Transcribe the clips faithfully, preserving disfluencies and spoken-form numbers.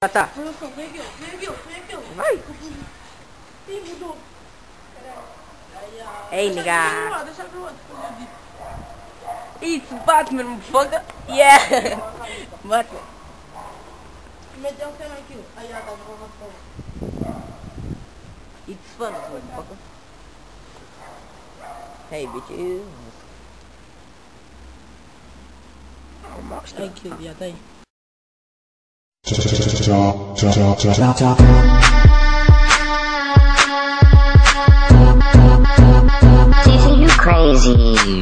Tá. Vai. Hey, nigga. It's Batman, motherfucker. Yeah. Batman. It's fun, motherfucker. Hey, bitches. Thank you, yeah, thank you. Teaching you crazy.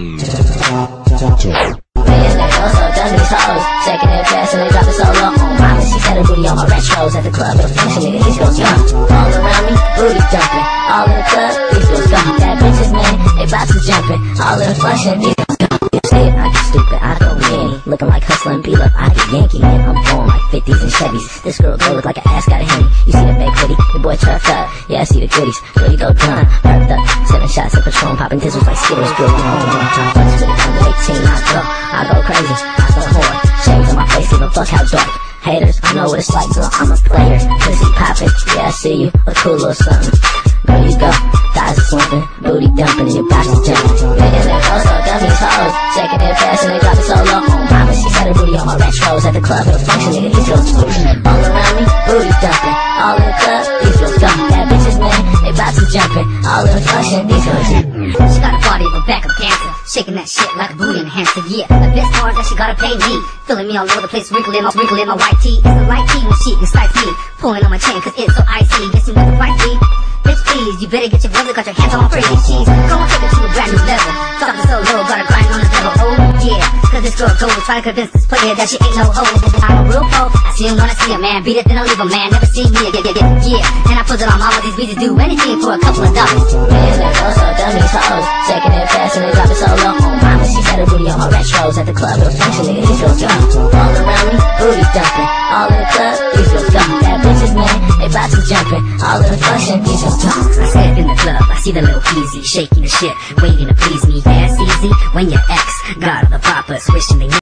Playing that also done these hoes. Second and fast and they drop it so low. Oh mama, she said her booty on my retros. At the club, it'll function, nigga, these girls young. All around me, booty jumping. All in the club, these girls gone. Bad bitches, man, they bout to jumping. All in the function, these girls gone. You say it, I get stupid, I go Danny. Looking like hustling, beat up, I get Yankee. Man, I'm born like fifties and Chevys. This girl go look like an ass got a henny. You see the big hoodie, your boy turfed up. Yeah, I see the goodies, girl, you go done. Burped up, seven shots of Patron, popping dizzles like Skittles. Girl, you know I'm fucks with it, under eighteen, I go, I go crazy, I go hard. Shades on my face, give a fuck how dark. Haters, I know what it's like, girl, I'm a player. Pussy poppin', yeah, I see you, a cool little something. There you go, thighs are slumping, booty dumping, and your box is jumping. Making that also dumb these hoes, second and fast and they drop it so low. Oh mama, she said her booty on my retros. At the club, it'll function, nigga, these girls all around me, booty dumping. All in the club, these girls gone. Bad bitches, man, they bout to jumping. All in the function, these girls. She got a body of a backup dancer, shaking that shit like a booty enhancer. Yeah, the best part that she gotta pay me, filling me all over the place, wrinkling my wrinkling my white tee. It's the right tee when she excites me, pulling on my chain 'cause it's so icy. Guessing with the right tee. Bitch, please, you better get your brother, got your hands on crazy cheese. Go and take it to a brand new level. Talking so low, gotta grind on this level. Oh yeah, 'cause this girl told, trying to convince this player that she ain't no hoe. I'm a real pro, I see him when I see a man. Beat it, then I leave a man, never see me again. Yeah, yeah, yeah. And I put it on all of these beats to do anything for a couple of dollars. Man, they go so dumb these hoes, second and fast and they drop it so low. Oh mama, she said her booty on my retros. At the club, it'll function, nigga, these girls gone. All around me, booty dumping. All in the club, these girls gone. Bad bitches, man, they bout to jumping. All in the function, these girls. I step in the club, I see the little peasy shaking the shit, waiting to please me. Yeah, it's easy when your ex got all the poppers wishing they